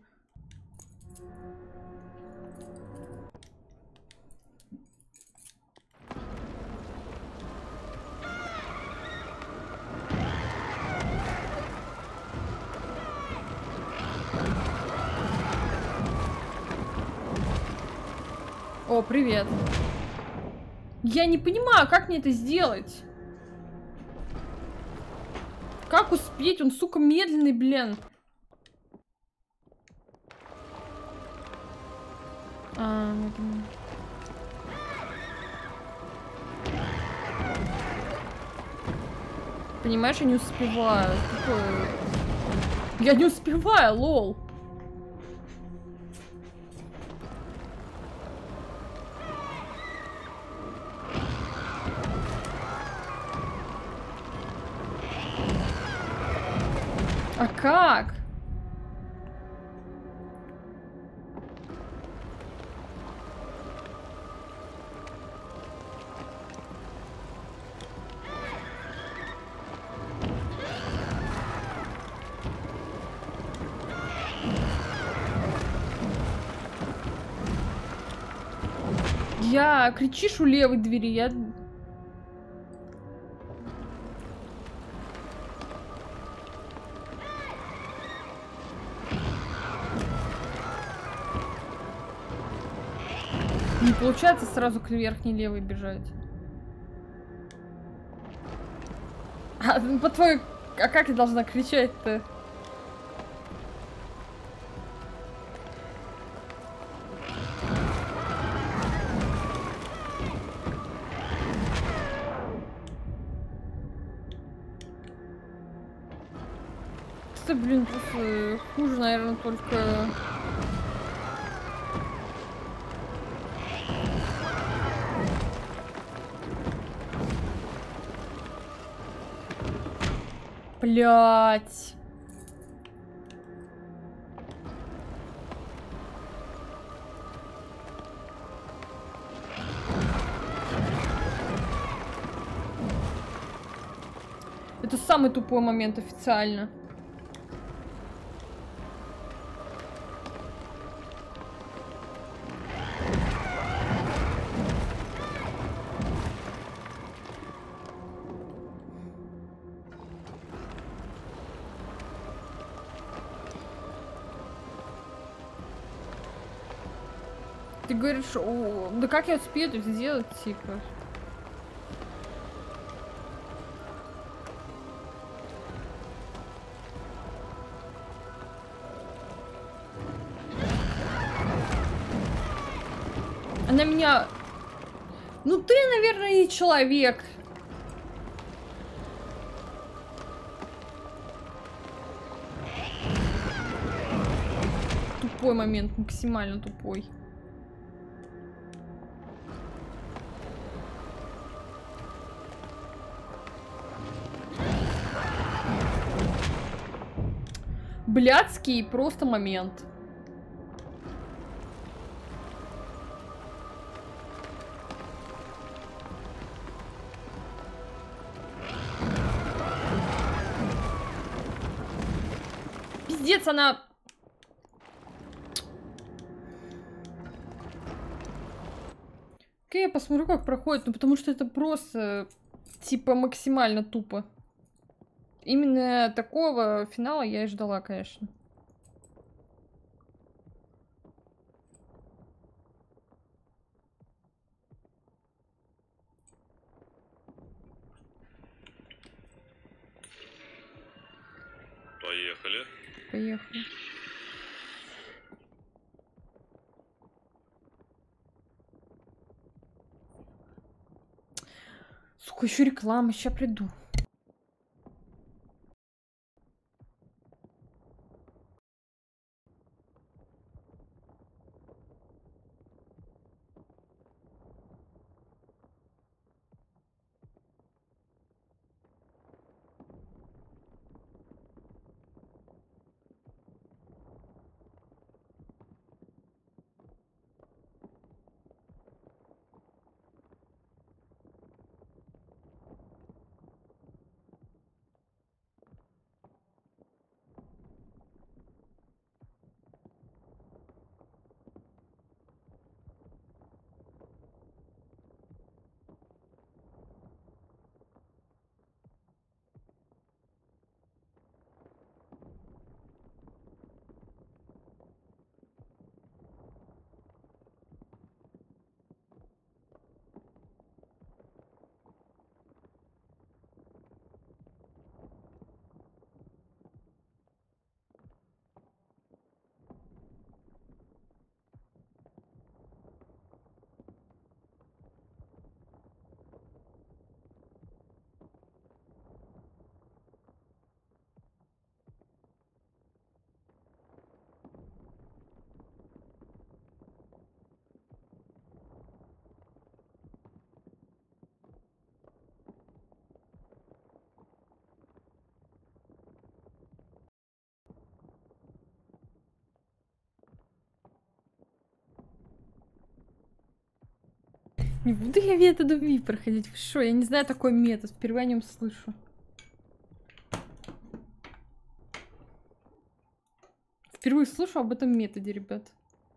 О, привет. Я не понимаю, как мне это сделать. Как успеть? Он, сука, медленный, блин. А, медленный. Понимаешь, я не успеваю. Какое... Я не успеваю, лол. А как? Я кричишь у левой двери, я... Не получается сразу к верхней левой бежать. А, по-твоему, а как я должна кричать-то? Это, блин, просто хуже, наверное, только... Блять. Это самый тупой момент официально. Ты говоришь, о, да как я успею это сделать, типа? Она меня... Ну ты, наверное, и человек. Тупой момент, максимально тупой. Блядский просто момент. Пиздец, она... Окей, я посмотрю, как проходит, ну потому что это просто, типа, максимально тупо. Именно такого финала я и ждала, конечно. Поехали. Поехали. Сука, еще реклама, сейчас приду. Не буду я метод Ви проходить. Вы шо? Я не знаю такой метод. Впервые о нем слышу. Впервые слышу об этом методе, ребят.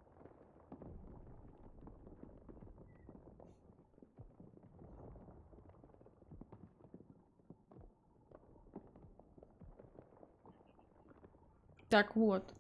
Так вот.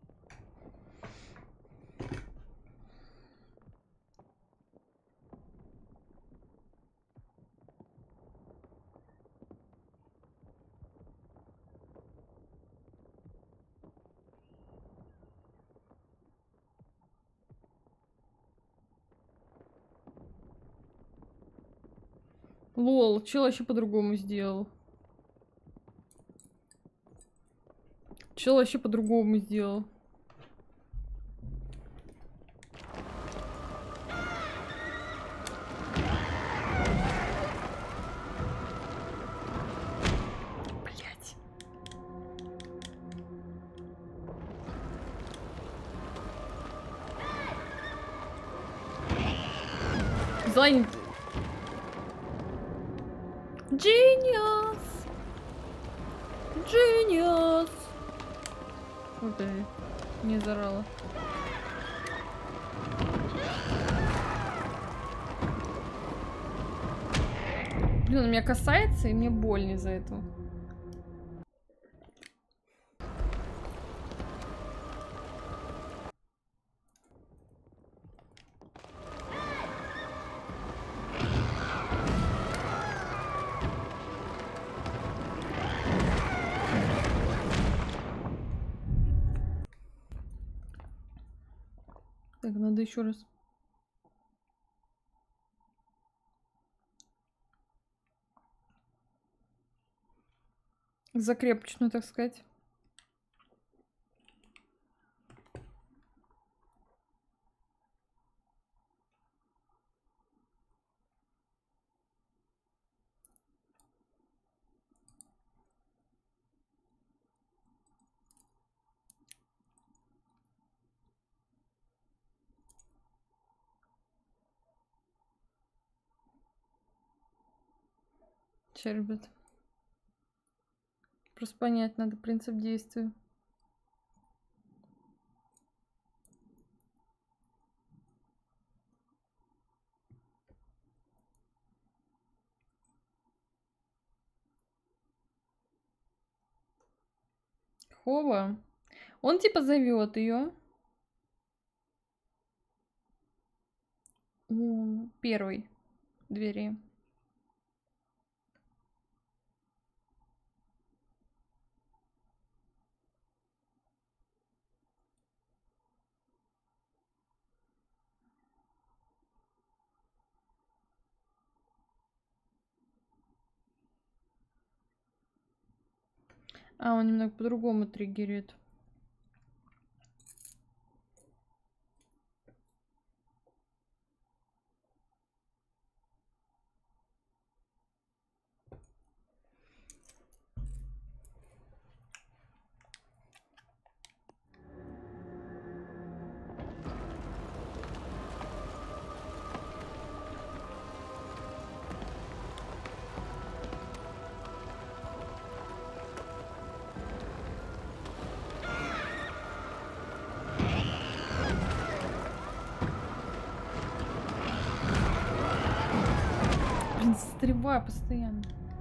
Лол, чел вообще по-другому сделал. Чел вообще по-другому сделал. Блять. Занят. Genius! Genius! Ой, подожди, не заорала. Блин, он меня касается, и мне больно из-за этого. Так, надо еще раз. Закрепочную, так сказать. Че, ребят? Просто понять надо принцип действия. Хова. Он типа зовет ее. У первой двери. А, он немного по-другому триггерит. Блин, стрельба постоянно.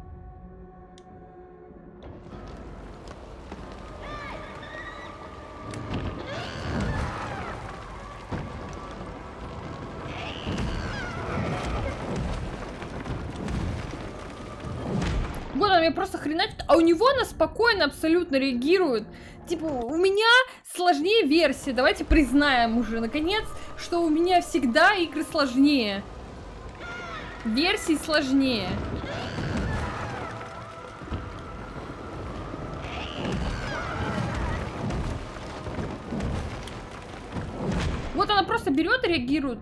Вот она меня просто хреначит, а у него она спокойно абсолютно реагирует. Типа, у меня сложнее версия, давайте признаем уже, наконец, что у меня всегда игры сложнее. Версии сложнее. Вот она просто берет и реагирует.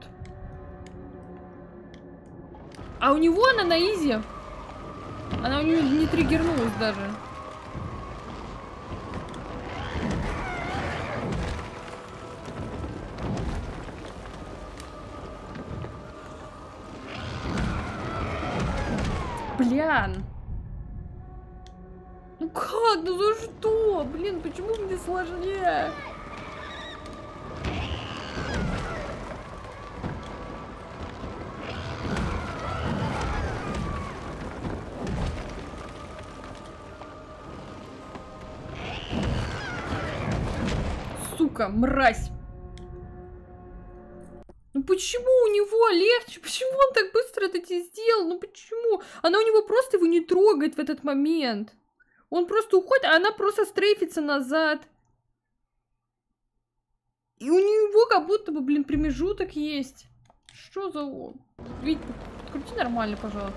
А у него она на изи. Она у нее не триггернулась даже. Блян. Ну как? Ну за что? Блин, почему мне сложнее? Сука, мразь. Ну почему у него легче? Почему он так быстро это сделал? Ну почему? Она у него просто его не трогает в этот момент. Он просто уходит, а она просто стрейфится назад. И у него как будто бы, блин, промежуток есть. Что за... Вить, подкрути нормально, пожалуйста.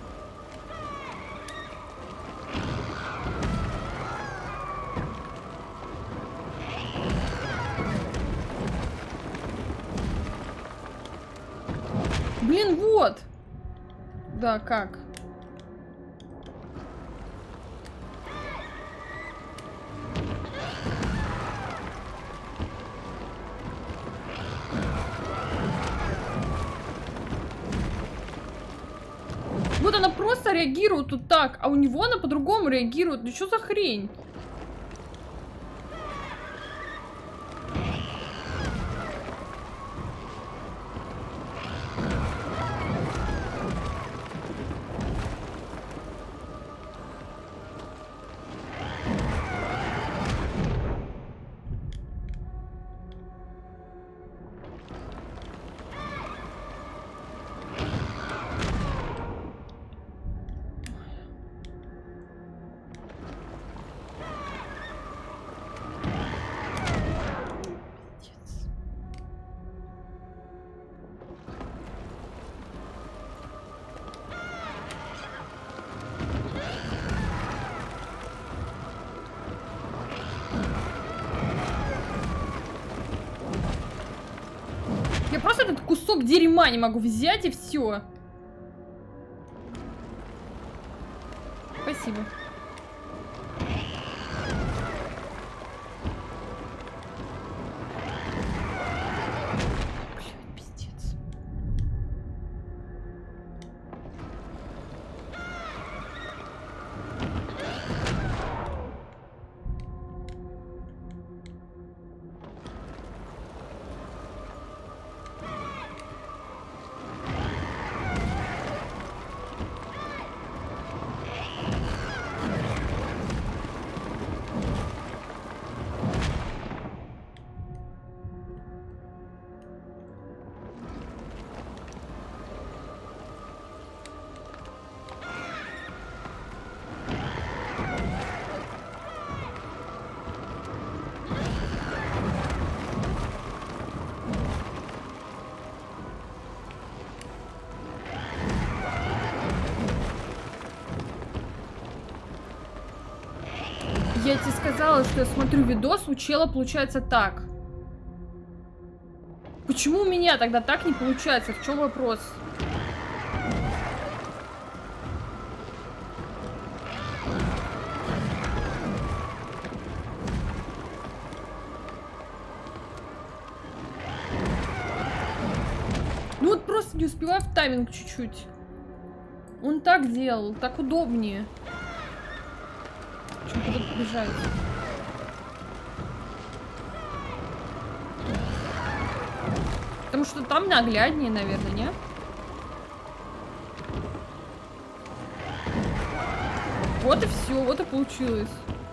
Блин, вот. Да, как? Вот она просто реагирует вот так, а у него она по-другому реагирует. Ну что за хрень? кусок дерьма не могу взять и все. Спасибо. Я тебе сказала, что я смотрю видос, у чела получается так. Почему у меня тогда так не получается? В чем вопрос? Ну вот просто не успеваю в тайминг чуть-чуть. Он так делал, так удобнее. Чем куда-то побежать. Потому что там нагляднее, наверное, не? Вот и все, вот и получилось.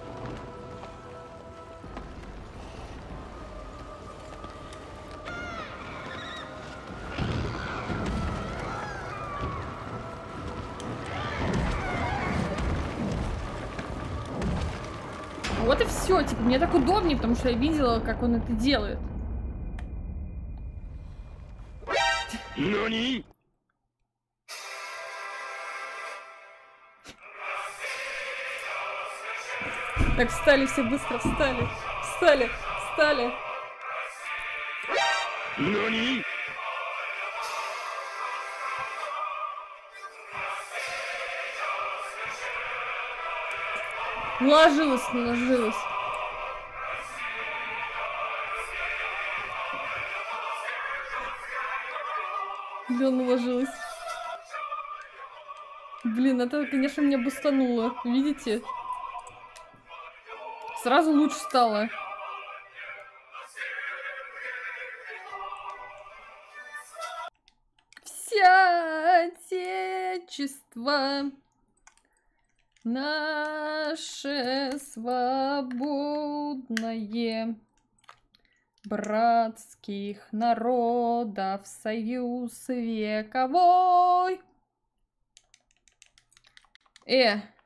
Вот и все, типа, мне так удобнее, потому что я видела, как он это делает. Нани? Так, встали все быстро, встали, встали, встали. Нани? Наложилось, наложилось. Блин, наложилось. Блин, это, конечно, меня бустануло. Видите? Сразу лучше стало. Вся отечество наше свободное, братских народов союз вековой. Э,